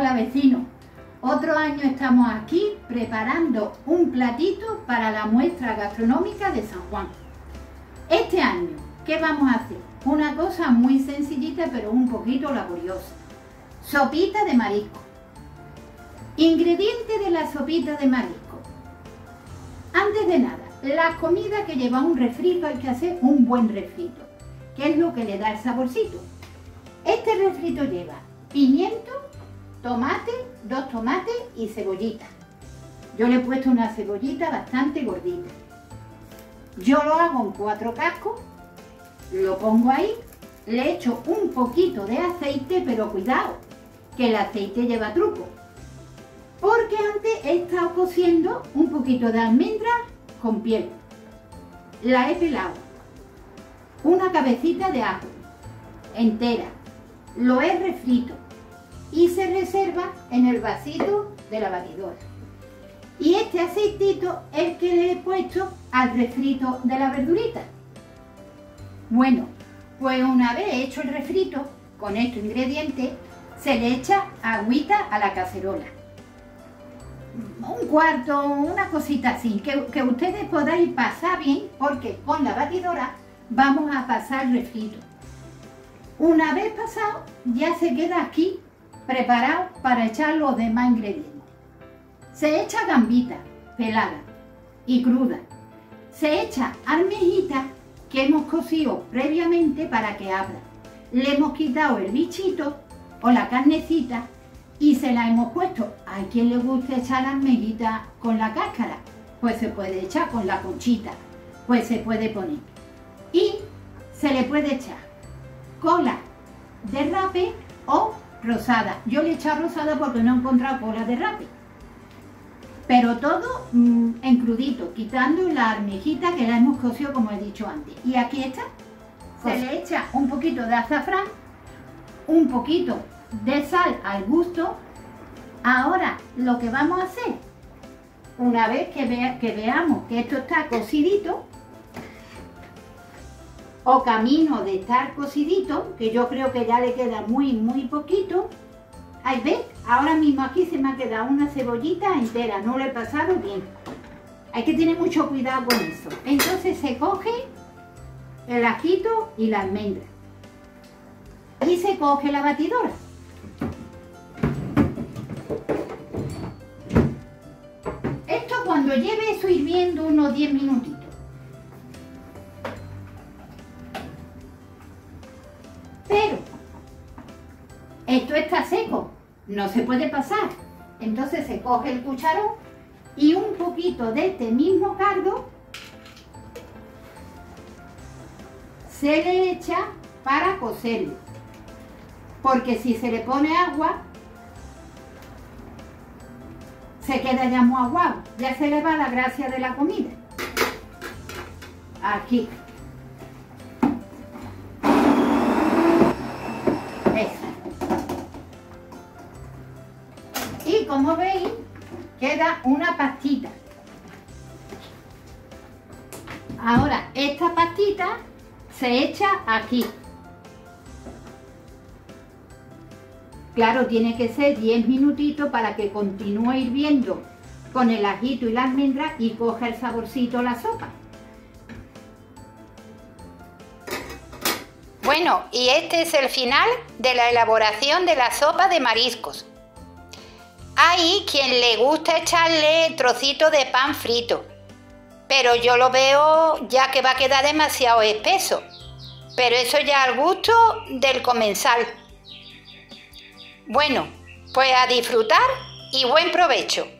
Hola vecinos, otro año estamos aquí preparando un platito para la muestra gastronómica de San Juan. Este año, ¿qué vamos a hacer? Una cosa muy sencillita pero un poquito laboriosa. Sopita de marisco. Ingredientes de la sopita de marisco. Antes de nada, la comida que lleva un refrito hay que hacer un buen refrito, que es lo que le da el saborcito. Este refrito lleva pimiento, tomate, 2 tomates y cebollita. Yo le he puesto una cebollita bastante gordita. Yo lo hago en 4 cascos, lo pongo ahí, le echo un poquito de aceite, pero cuidado, que el aceite lleva truco. Porque antes he estado cociendo un poquito de almendra con piel. La he pelado. Una cabecita de ajo, entera. Lo he refrito y se reserva en el vasito de la batidora. Y este aceitito es el que le he puesto al refrito de la verdurita. Bueno, pues una vez hecho el refrito con estos ingredientes, se le echa agüita a la cacerola. Un cuarto, una cosita así, que ustedes podáis pasar bien, porque con la batidora vamos a pasar el refrito. Una vez pasado, ya se queda aquí preparado para echar los demás ingredientes. Se echa gambita pelada y cruda. Se echa almejita que hemos cocido previamente para que abra. Le hemos quitado el bichito o la carnecita y se la hemos puesto. Hay quien le gusta echar la almejita con la cáscara, pues se puede echar con la conchita, pues se puede poner. Y se le puede echar cola de rape o rosada. Yo le he echado rosada porque no he encontrado cola de rape. Pero todo en crudito, quitando la almejita que la hemos cocido como he dicho antes. Y aquí está. Se le echa un poquito de azafrán, un poquito de sal al gusto. Ahora lo que vamos a hacer, una vez que veamos que esto está cocidito, o camino de estar cocidito, que yo creo que ya le queda muy poquito. Ahí ves, ahora mismo aquí se me ha quedado una cebollita entera, no lo he pasado bien. Hay que tener mucho cuidado con eso. Entonces se coge el ajito y la almendra y se coge la batidora. Esto cuando lleve eso hirviendo unos 10 minutitos. Pero esto está seco, no se puede pasar. Entonces se coge el cucharón y un poquito de este mismo caldo se le echa para cocerlo. Porque si se le pone agua, se queda ya muy aguado, ya se le va la gracia de la comida. Aquí. Y como veis, queda una pastita. Ahora, esta pastita se echa aquí. Claro, tiene que ser 10 minutitos para que continúe hirviendo con el ajito y la almendra y coja el saborcito la sopa. Bueno, y este es el final de la elaboración de la sopa de mariscos. Hay quien le gusta echarle trocitos de pan frito, pero yo lo veo ya que va a quedar demasiado espeso. Pero eso ya al gusto del comensal. Bueno, pues a disfrutar y buen provecho.